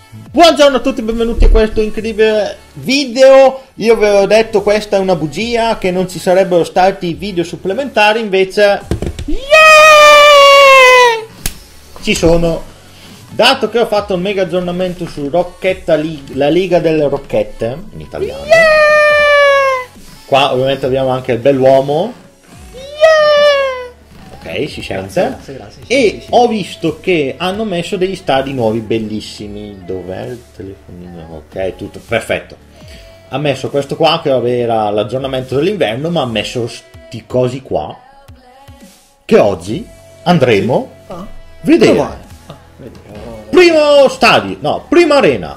Buongiorno a tutti, benvenuti a questo incredibile video. Io vi avevo detto questa è una bugia, che non ci sarebbero stati video supplementari, invece ci sono. Dato che ho fatto un mega aggiornamento su Rocchetta League, la Liga delle Rocchette in italiano. Qua ovviamente abbiamo anche il bell'uomo. Ok, si sente. Grazie, e ho visto che hanno messo degli stadi nuovi bellissimi. Dov'è il telefonino? Ok, tutto perfetto. Ha messo questo qua che era l'aggiornamento dell'inverno, ma ha messo sti cosi qua che oggi andremo a vedere. Primo stadio, no, prima arena.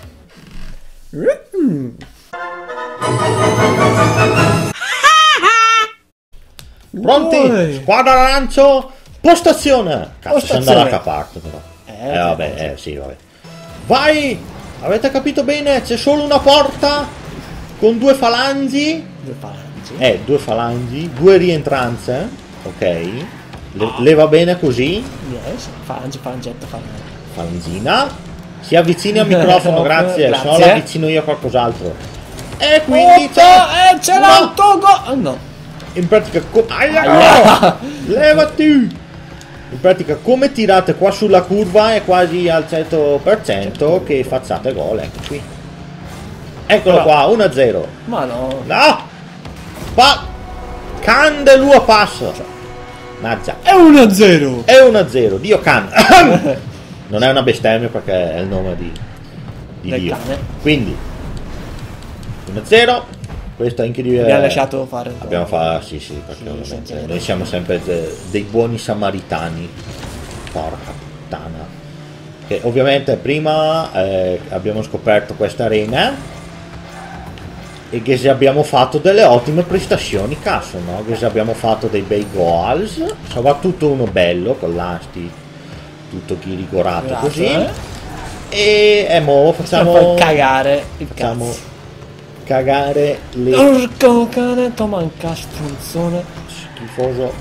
Pronti? Squadra arancio, postazione. Cazzo, sei dall'altra parte però. Vabbè, sì, vabbè. Vai! Avete capito bene? C'è solo una porta con due falangi. Due falangi, due rientranze. Ok. Le va bene così? Yes, falangetta. Falangina. Si avvicini al microfono, grazie. Se no la avvicino io a qualcos'altro. E quindi c'è l'autogol. No. In pratica levati. In pratica come tirate qua sulla curva è quasi al 100% che facciate gol. Ecco qui. Eccolo qua, 1-0. Ma no. No. Cande l'ua passo. Maggia. È 1-0. È 1-0. Dio can. Non è una bestemmia perché è il nome di Dio. Cane. Quindi 1-0. Questo è incredibile. Mi ha lasciato fare. Abbiamo fatto, sì, perché ovviamente noi siamo sempre dei buoni samaritani. Porca puttana. Che ovviamente prima abbiamo scoperto questa arena e che se abbiamo fatto delle ottime prestazioni, cazzo, no? Che se abbiamo fatto dei bei goals, soprattutto uno bello con l'asti tutto chiricorato così. E mo facciamo cagare il cazzo. Cagare le... Porco cane, manca stronzone schifoso.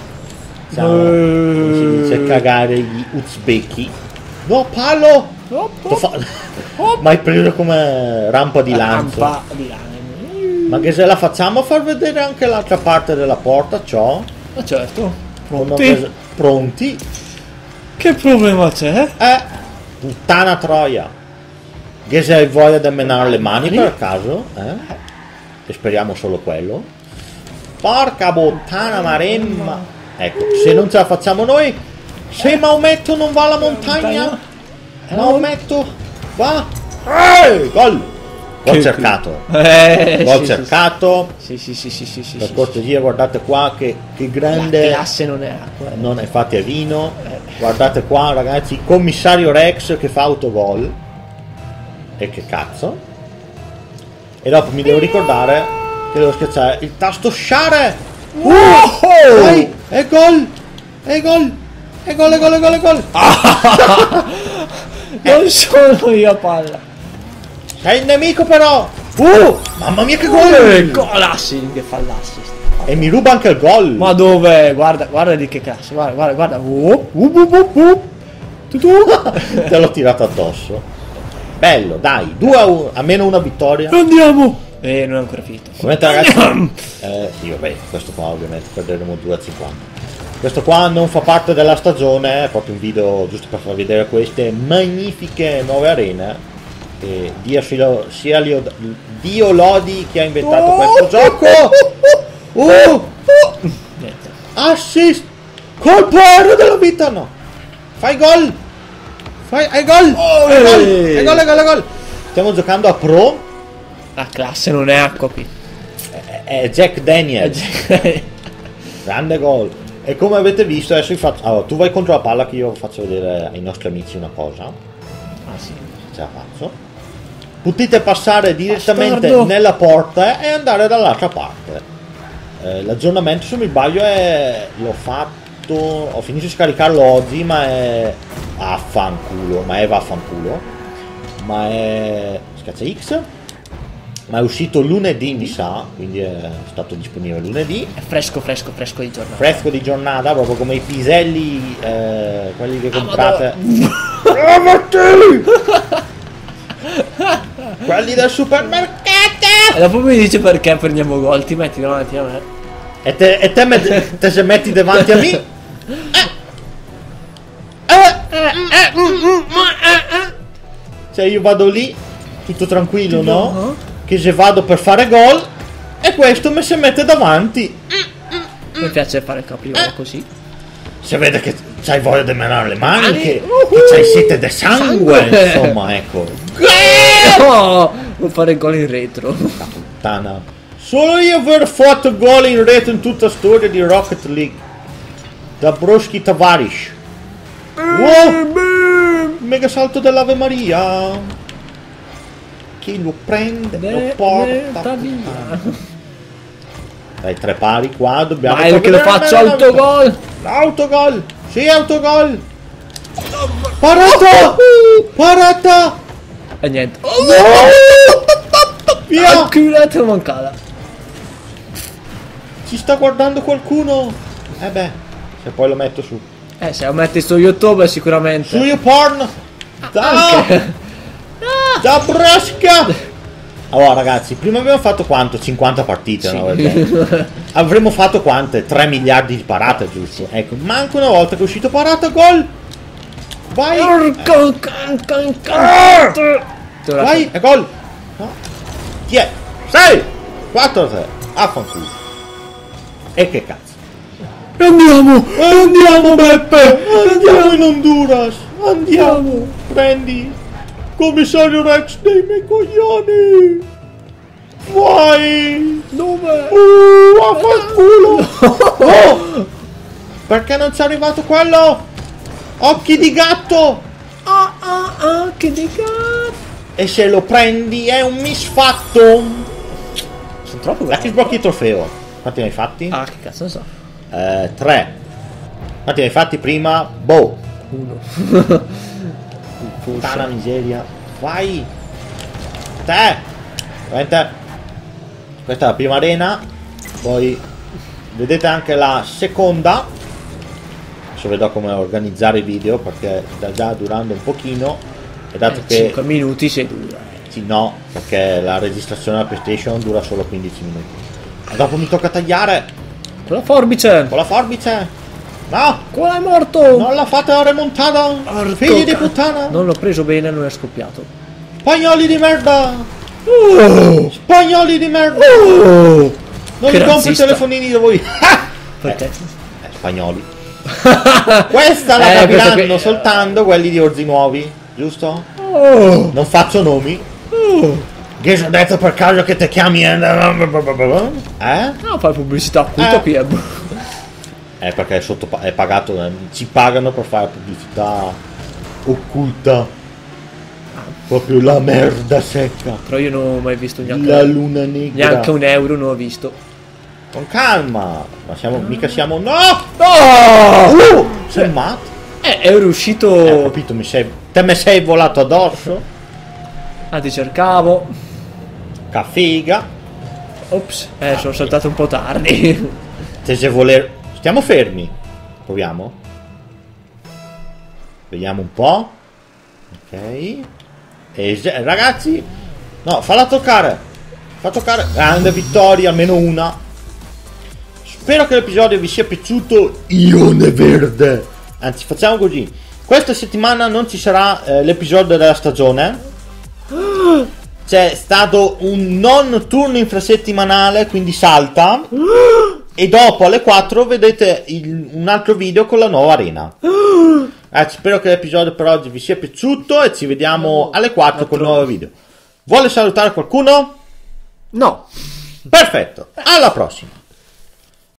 Come si dice, cagare gli uzbeki. No, palo! Ma hai preso come rampa di lancio. Ma che se la facciamo far vedere anche l'altra parte della porta, ciò? Ma certo. Pronti? Che problema c'è? Puttana troia. Che se hai voglia di menare le mani per caso, e speriamo solo quello. Porca puttana maremma. Ecco, se non ce la facciamo noi, se Maometto non va alla montagna, Maometto va. Gol! Gol cercato. Gol cercato. Sì. Per cortesia, guardate qua che grande. La classe non è acqua. Non è, infatti è vino. Guardate qua ragazzi, commissario Rex che fa autogol. E che cazzo. E dopo mi devo ricordare che devo schiacciare il tasto share. Vai, è gol. È gol. Non sono io a palla. Sei il nemico però. Mamma mia che gol. Golassi che fa l'assist. E mi ruba anche il gol. Ma dove? Guarda di che cazzo. Guarda. Te l'ho tirato addosso. Bello, dai, 2-1, almeno una vittoria. Andiamo! Non è ancora finito. Ovviamente ragazzi, sì vabbè, questo qua ovviamente perderemo 2-50. Questo qua non fa parte della stagione, è proprio un video giusto per far vedere queste magnifiche nuove arene. E Dio lodi chi ha inventato questo gioco. Assist! Colpo aereo della vita, no! Fai gol! Hai gol! È gol! Stiamo giocando a Pro. La classe non è acqua qui. È Jack Daniels. Grande gol. E come avete visto adesso vi faccio. Allora, tu vai contro la palla che io faccio vedere ai nostri amici una cosa. Sì. Ce la faccio. Potete passare direttamente nella porta e andare dall'altra parte. L'aggiornamento, se mi sbaglio, l'ho fatto. Ho finito di scaricarlo oggi, ma è vaffanculo. Ma è schiaccia X. Ma è uscito lunedì, mi sa, quindi è stato disponibile lunedì. È fresco di giornata. Fresco di giornata, proprio come i piselli, quelli che comprate. Quelli del supermercato! E dopo mi dice perché prendiamo gol, ti metti davanti a me. E te se metti davanti a me? Cioè io vado lì, tutto tranquillo, no? Che se vado per fare gol, e questo mi si mette davanti. Mi piace fare il capriolo così. Si vede che c'hai voglia di menare le mani, che c'hai sete di sangue, insomma, ecco. No! Vuoi fare il gol in retro. La puttana. Solo io aver fatto gol in rete in tutta la storia di Rocket League. Da Broski Tavares. Wow! Mega salto dell'Ave Maria. Chi lo prende lo porta via. Dai, 3 pari qua, dobbiamo... Vai che lo faccio autogol! Autogol! Sì, autogol! Parata! Parata! E niente. Via! Culata mancata. Ci sta guardando qualcuno? Eh beh, se poi lo metto su. Se lo metti su YouTube sicuramente. Su YouPorn! Da! Da Brasca! Allora ragazzi, prima abbiamo fatto quanto? 50 partite, sì. No? Avremmo fatto quante? 3 miliardi di parate, giusto? Ecco, manca una volta che è uscito parata, gol! Vai! Vai, è gol! No? Chi è? 6! 4 3! Affanculo! E che cazzo? Andiamo! Andiamo Beppe! Andiamo in Honduras! Andiamo! Prendi! Commissario Rex dei miei coglioni! Vai! Dove? Affanculo! Oh! Perché non ci è arrivato quello? Occhi di gatto! Che di gatto! E se lo prendi è un misfatto! Sono troppo Dai che sblocchi il trofeo. Quanti ne hai fatti? Ah, che cazzo ne so. 3. Quanti ne hai fatti prima? Boh! 1. Puttana miseria. Vai! Te! Veramente. Questa è la prima arena. Poi vedete anche la seconda. Adesso vedo come organizzare i video perché sta già durando un pochino. E dato che 5 minuti se dura. sì, no, perché la registrazione della PlayStation dura solo 15 minuti. E dopo mi tocca tagliare Con la forbice! con la forbice. No! Qua è morto! Non la fate la remontata! Figli di puttana! Non l'ho preso bene, non è scoppiato. Spagnoli di merda! Spagnoli di merda! Non Che li compro i razzista. telefonini da voi! Perché? Spagnoli. Questa la Questa capiranno qui- soltanto quelli di Orzi Nuovi, giusto? Non faccio nomi. Che ci ho detto per caso che ti chiami... Eh? No, fai pubblicità occulta Pieb. Perché è pagato, ci pagano per fare pubblicità occulta. Proprio la merda secca. Però io non ho mai visto neanche, La luna negra. neanche un euro, non ho visto. Con calma. Ma siamo, mica siamo... No! Oh! Sei matto? È riuscito. Ho capito, te mi sei volato addosso? Ah, ti cercavo. Ca figa. Ops, sono saltato un po' tardi. Te se voler... Stiamo fermi. Proviamo. Vediamo un po'. Ok. Ragazzi. No, falla toccare. Fa toccare. Grande vittoria, almeno una. Spero che l'episodio vi sia piaciuto. Ione verde. Anzi, facciamo così. Questa settimana non ci sarà l'episodio della stagione. C'è stato un non turno infrasettimanale, quindi salta. E dopo alle 4 vedete un altro video con la nuova arena. Spero che l'episodio per oggi vi sia piaciuto e ci vediamo alle 4 con il nuovo video. Vuole salutare qualcuno? No. Perfetto, alla prossima.